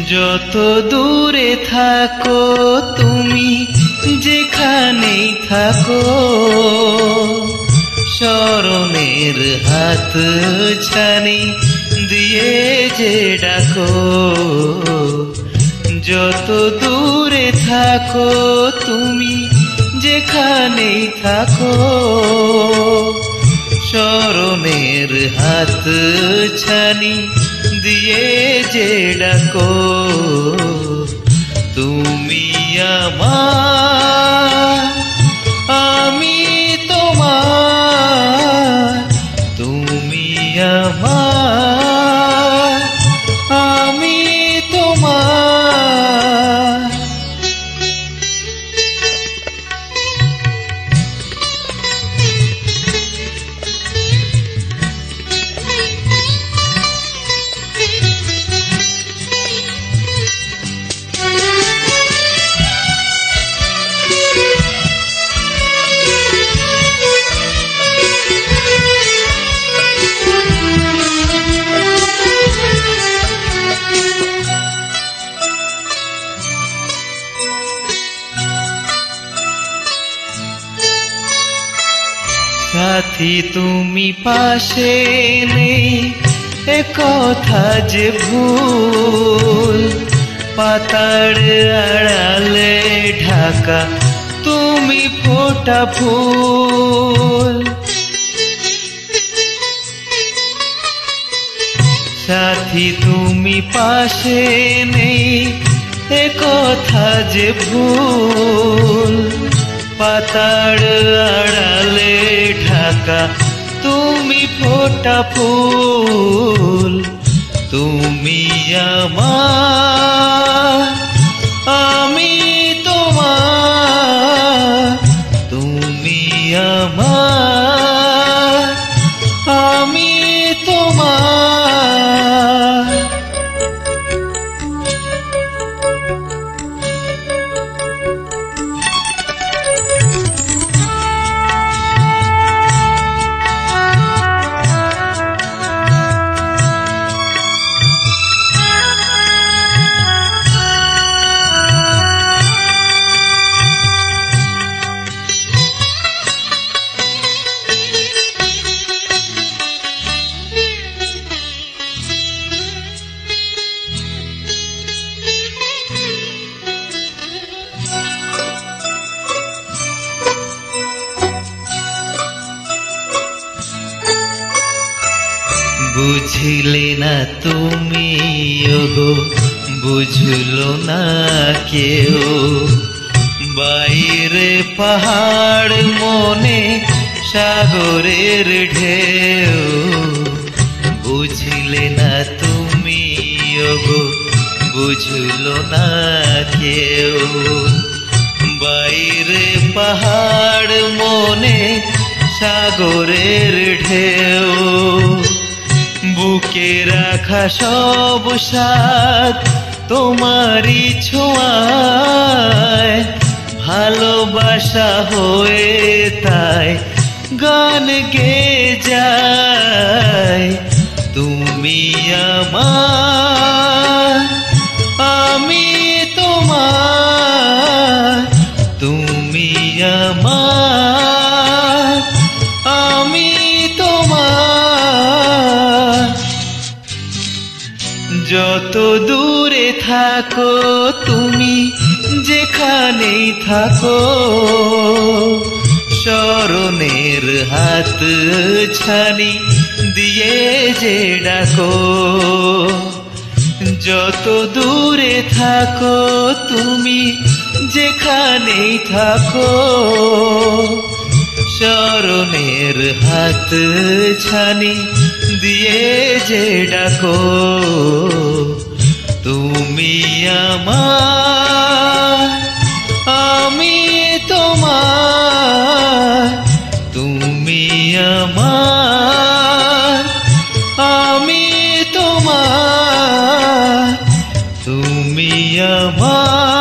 যত দূরে থাকো তুমি, যেখানেই থাকো, স্মরণের হাত ছানি দিয়ে যে ডাকো। যত দূরে থাকো তুমি, যেখানেই থাকো, স্মরণের হাত ছানি দিয়ে যে ডাকো। তুমি আমার, আমি তোমার, তুমি আমার, আমি তোমার। সাথী তুমি পাশে নেই, এ কথা যে ভুল। পাতার আড়ালে ঢাকা তুমি ফোটা ফুল। সাথী তুমি পাশে নেই, এ কথা যে ভুল। পাতার আড়ালে ঢাকা তুমি ফোটা ফুল। তুমি আমার, আমি তোমার, তুমি আমার, আমি তোমার। বুঝিলে না তুমি ওগো, বুঝলো না কেউ। বাইরে পাহাড়, মনে সাগরের ঢেউ। বুঝিলে না তুমি ওগো, বুঝলো না কেউ। বাইরে পাহাড়, মনে সাগরের ঢেউ। বুকে রাখা সব সাথ তোমারই ছোঁয়ায়, ভালোবাসা হয়ে তাই গান গেয়ে যায়। তুমি আমার, আমি তোমার, তুমি আমার, আমি তোমার। যত দূরে থাকো তুমি, যেখানেই থাকো, স্মরণের হাত ছানি দিয়ে যে ডাকো। যত দূরে থাকো তুমি, যেখানেই থাকো, স্মরণের হাত ছানি দিয়ে যে ডাকো। তুমি আমার, আমি তোমার, তুমি আমার, আমি তোমার, তুমি আমার।